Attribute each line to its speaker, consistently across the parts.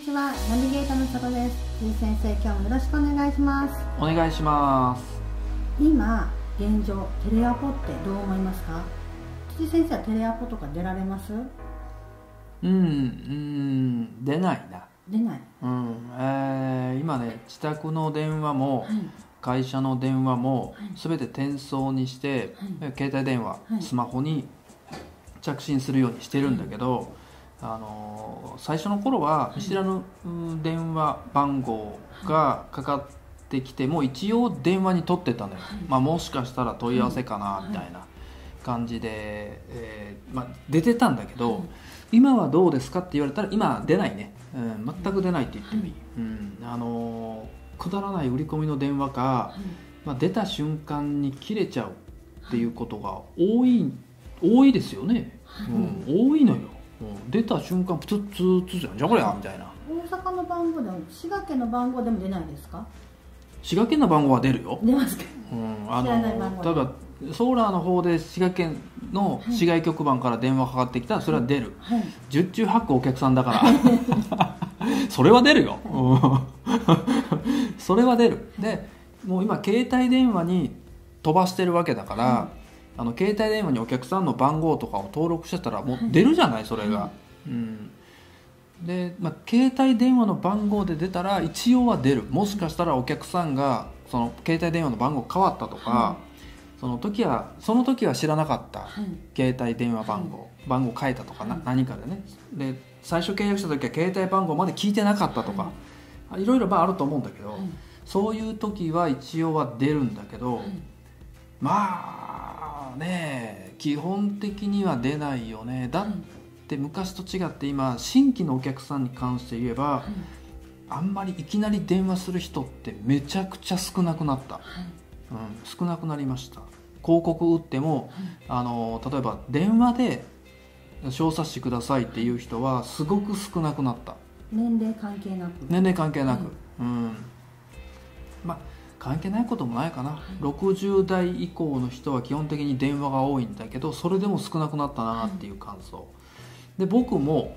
Speaker 1: ちは、ナビゲーターの佐藤です。辻先生、今日もよろしくお願いします。
Speaker 2: お願いします。
Speaker 1: 今現状、テレアポってどう思いますか？辻先生はテレアポとか出られます？
Speaker 2: 出ないな。
Speaker 1: 出ない。
Speaker 2: 今ね、自宅の電話も、会社の電話も全て転送にして、携帯電話、スマホに着信するようにしてるんだけど、最初の頃は見知らぬ電話番号がかかってきても一応電話に取ってたのよ、もしかしたら問い合わせかなみたいな感じで、出てたんだけど、今はどうですかって言われたら今出ないね、全く出ないって言ってもいい、くだらない売り込みの電話か、出た瞬間に切れちゃうっていうことが多いですよね、多いのよ。出た瞬間プツッツーツーじゃんじゃこりゃみたいな。
Speaker 1: 大阪の番号でも滋賀県の番号でも出ないですか？
Speaker 2: 滋賀県の番号は出るよ。
Speaker 1: 出ますか？
Speaker 2: だからソーラーの方で滋賀県の市外局番から電話かかってきたらそれは出る、10中8個お客さんだからそれは出るよ、それは出る。でもう今携帯電話に飛ばしてるわけだから、携帯電話にお客さんの番号とかを登録してたらもう出るじゃない、それが、で、携帯電話の番号で出たら一応は出る。もしかしたらお客さんがその携帯電話の番号変わったとか、その時は知らなかった、携帯電話番号変えたとか何かでね、で最初契約した時は携帯番号まで聞いてなかったとか、いろいろあると思うんだけど、そういう時は一応は出るんだけど、基本的には出ないよね。だって昔と違って今新規のお客さんに関して言えば、あんまりいきなり電話する人ってめちゃくちゃ少なくなった、少なくなりました。広告打っても、例えば電話で小冊子くださいっていう人はすごく少なくなった。
Speaker 1: 年齢関係なく、
Speaker 2: 関係ないこともないかな、60代以降の人は基本的に電話が多いんだけど、それでも少なくなったなっていう感想、で僕も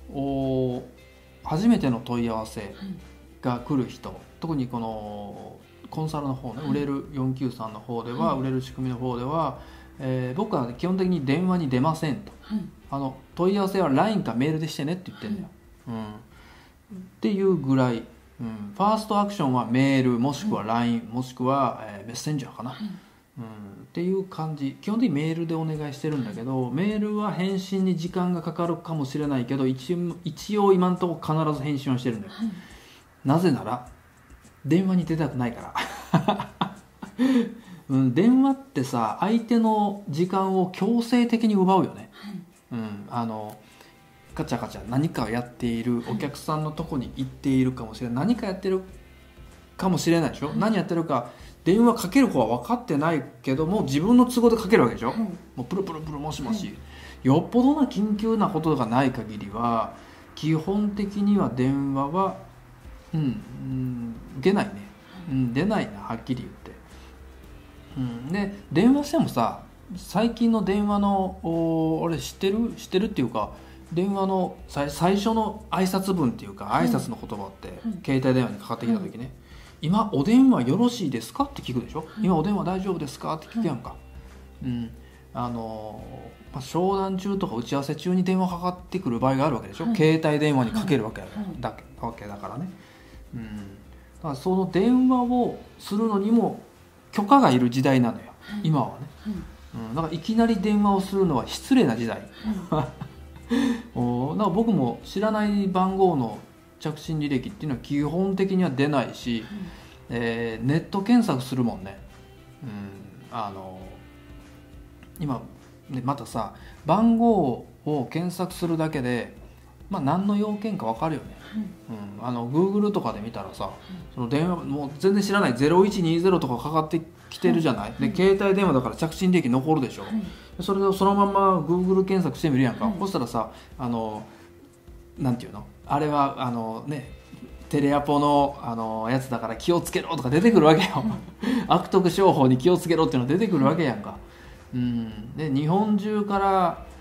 Speaker 2: 初めての問い合わせが来る人、特にこのコンサルの方ね、売れる493の方では、売れる仕組みの方では、僕は基本的に電話に出ませんと、問い合わせは LINE かメールでしてねって言ってるんだよ、っていうぐらい、ファーストアクションはメールもしくは LINE、もしくは、メッセンジャーかな、っていう感じ。基本的にメールでお願いしてるんだけど、メールは返信に時間がかかるかもしれないけど、一応今のところ必ず返信はしてるんだよ、なぜなら電話に出たくないから電話ってさ、相手の時間を強制的に奪うよね、カチャカチャ何かをやっているお客さんのとこに行っているかもしれない、何かやってるかもしれないでしょ、何やってるか電話かける子は分かってないけども自分の都合でかけるわけでしょ、もうプルプルプルもしもし、よっぽどな緊急なことがない限りは基本的には電話は出ないね、出ないな、はっきり言って、で電話してもさ、最近の電話のあれ知ってるっていうか、電話の最初の挨拶文っていうか挨拶の言葉って、携帯電話にかかってきた時ね、今お電話よろしいですかって聞くでしょ、今お電話大丈夫ですかって聞くやんか、商談中とか打ち合わせ中に電話かかってくる場合があるわけでしょ、携帯電話にかけるわけだからね、だからその電話をするのにも許可がいる時代なのよ、今はね、だからいきなり電話をするのは失礼な時代だから僕も知らない番号の着信履歴っていうのは基本的には出ないし、ネット検索するもんね、今またさ、番号を検索するだけで、何の要件か分かるよね、Google とかで見たらさ、その電話もう全然知らない0120とかかかってきてるじゃない、で携帯電話だから着信履歴残るでしょ、それでそのまま Google 検索してみるやんか、そしたらさ、なんていうのあれはテレアポの、やつだから気をつけろとか出てくるわけよ悪徳商法に気をつけろっていうのが出てくるわけやんか、で日本中から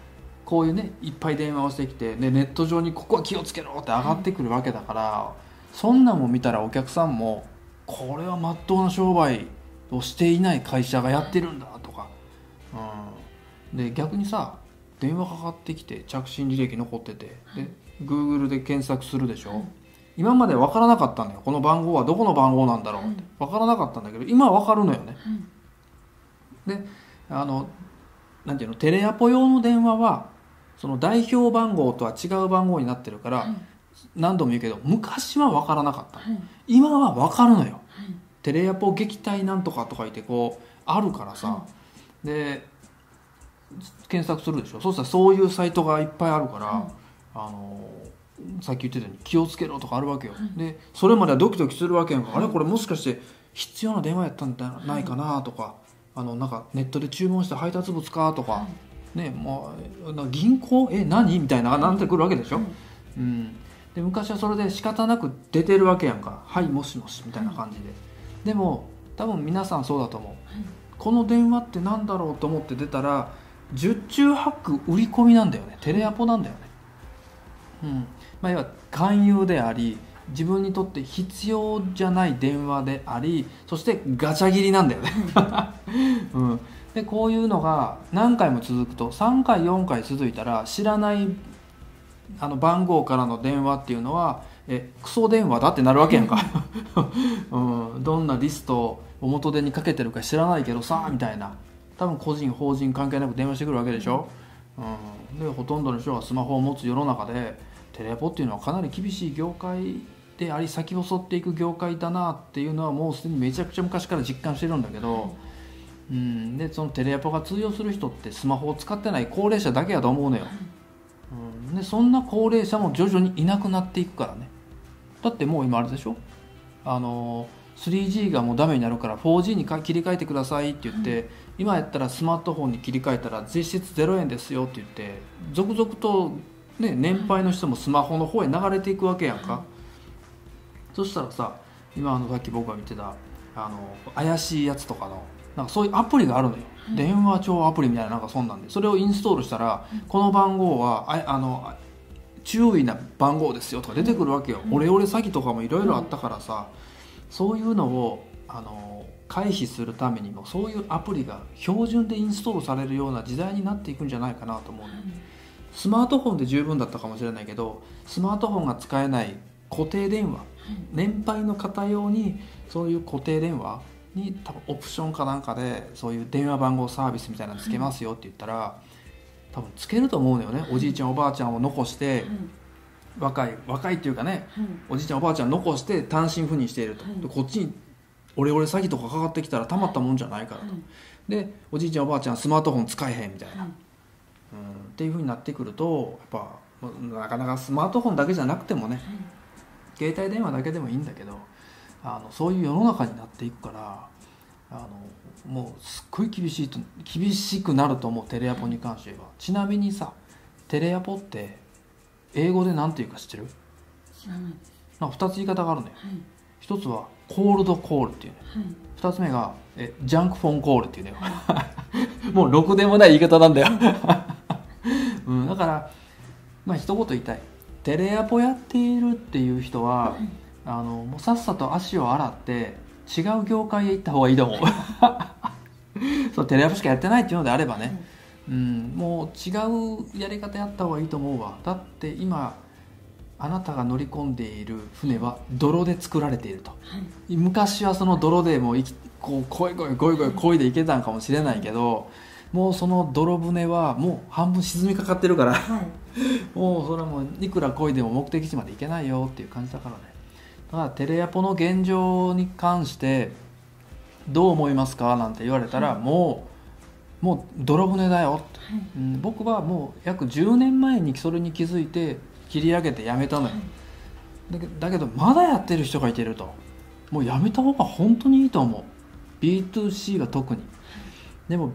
Speaker 2: こういうねいっぱい電話をしてきて、でネット上にここは気をつけろって上がってくるわけだから、そんなんも見たらお客さんもこれはまっとうな商売をしていない会社がやってるんだとか、で逆にさ電話かかってきて着信履歴残ってて、で Google で検索するでしょ、今まで分からなかったんだよ、この番号はどこの番号なんだろうって分からなかったんだけど、今は分かるのよね。でなんていうの、テレアポ用の電話はその代表番号とは違う番号になってるから、何度も言うけど昔は分からなかった、今は分かるのよ、テレアポ撃退なんとかとか言ってこうあるからさ、で検索するでしょ、そうしたらそういうサイトがいっぱいあるから、さっき言ってたように気をつけろとかあるわけよ、でそれまではドキドキするわけやんか、あれこれもしかして必要な電話やったんじゃないかなとか、なんかネットで注文した配達物かとか、ね、もう銀行何みたいななってくるわけでしょ、で昔はそれで仕方なく出てるわけやんか、はいもしもしみたいな感じで、でも多分皆さんそうだと思う、この電話ってなんだろうと思って出たら十中八九売り込みなんだよね、テレアポなんだよね、要は勧誘であり自分にとって必要じゃない電話であり、そしてガチャ切りなんだよね、でこういうのが何回も続くと3回4回続いたら知らない番号からの電話っていうのはクソ電話だってなるわけやんか、どんなリストを元手にかけてるか知らないけどさみたいな、多分個人法人関係なく電話してくるわけでしょ、でほとんどの人がスマホを持つ世の中でテレアポっていうのはかなり厳しい業界であり先を沿っていく業界だなっていうのはもうすでにめちゃくちゃ昔から実感してるんだけど、でそのテレアポが通用する人ってスマホを使ってない高齢者だけやと思うのよ、でそんな高齢者も徐々にいなくなっていくからね。だってもう今あれでしょ、3G がもうダメになるから 4G に切り替えてくださいって言って、今やったらスマートフォンに切り替えたら実質0円ですよって言って続々と、ね、年配の人もスマホの方へ流れていくわけやんか、そしたらさ今さっき僕が見てた怪しいやつとかのなんかそういうアプリがあるのよ、電話帳アプリみたいな、なんかそんなんでそれをインストールしたら、この番号は注意な番号ですよとか出てくるわけよ、オレオレ詐欺とかもいろいろあったからさ、そういうのを回避するためにもそういうアプリが標準でインストールされるような時代になっていくんじゃないかなと思う、スマートフォンで十分だったかもしれないけど、スマートフォンが使えない固定電話、年配の方用にそういう固定電話に多分オプションかなんかでそういう電話番号サービスみたいなのつけますよって言ったら、多分つけると思うのよね、おじいちゃんおばあちゃんを残して、若いっていうかね、おじいちゃんおばあちゃん残して単身赴任していると、でこっちにオレオレ詐欺とかかかってきたらたまったもんじゃないからと、でおじいちゃんおばあちゃんスマートフォン使えへんみたいな、っていう風になってくるとやっぱなかなかスマートフォンだけじゃなくてもね、携帯電話だけでもいいんだけどそういう世の中になっていくからもうすっごい厳しくなると思う、テレアポに関しては。ちなみにさテレアポって英語で何て言うか知ってる？
Speaker 1: 知らないです。
Speaker 2: なんか2つ言い方があるのよ、一つはコールドコールっていうね、2つ目がジャンクフォンコールっていうね、もうろくでもない言い方なんだよ、だから一言言いたい、テレアポやっているっていう人は、もうさっさと足を洗って違う業界へ行った方がいいと思うそうテレアポしかやってないっていうのであればね、もう違うやり方やった方がいいと思うわ。だって今あなたが乗り込んでいる船は泥で作られていると、昔はその泥でもこうゴイゴイ漕いでいけたんかもしれないけど、もうその泥船はもう半分沈みかかってるから、もうそれはもういくら漕いでも目的地まで行けないよっていう感じだからね。だからテレアポの現状に関してどう思いますかなんて言われたら、もう泥船だよって、僕はもう約10年前にそれに気づいて切り上げてやめたのよ、だけどまだやってる人がいてると、もうやめた方が本当にいいと思う、 B2C は特に。でも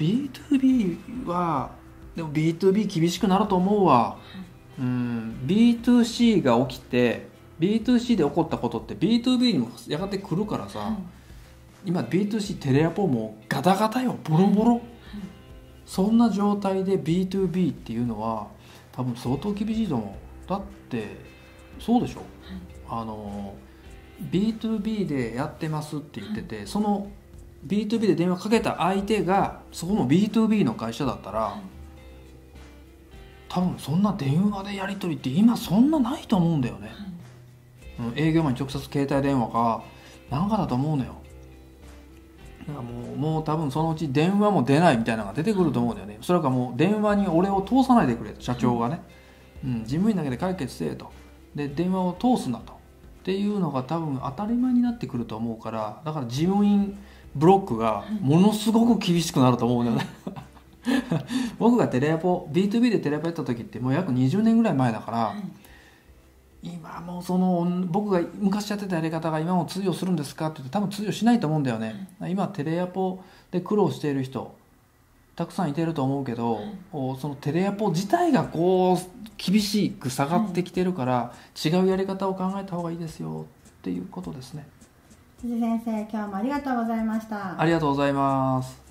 Speaker 2: B2B はB2B 厳しくなると思うわ、B2C が起きて B2C で起こったことって B2B にもやがて来るからさ、今 B2C テレアポもガタガタよ、ボロボロ、そんな状態で B2B っていうのは多分相当厳しいと思う。だってそうでしょ、B2B でやってますって言ってて、その B2B で電話かけた相手がそこも B2B の会社だったら、多分そんな電話でやり取りって今そんなないと思うんだよね、営業マンに直接携帯電話かなんかだと思うのよ。だからもう多分そのうち電話も出ないみたいなのが出てくると思うんだよね。それかもう電話に俺を通さないでくれと、社長がね、事務員だけで解決せえと、で電話を通すなとっていうのが多分当たり前になってくると思うから、だから事務員ブロックがものすごく厳しくなると思うんだよね僕がテレアポ B2B でテレアポやった時ってもう約20年ぐらい前だから、今もうその僕が昔やってたやり方が今も通用するんですかって言って多分通用しないと思うんだよね、今テレアポで苦労している人たくさんいてると思うけど、そのテレアポ自体がこう厳しく下がってきてるから、違うやり方を考えた方がいいですよっていうことですね。
Speaker 1: 辻先生、今日もありがとうございました。
Speaker 2: ありがとうございます。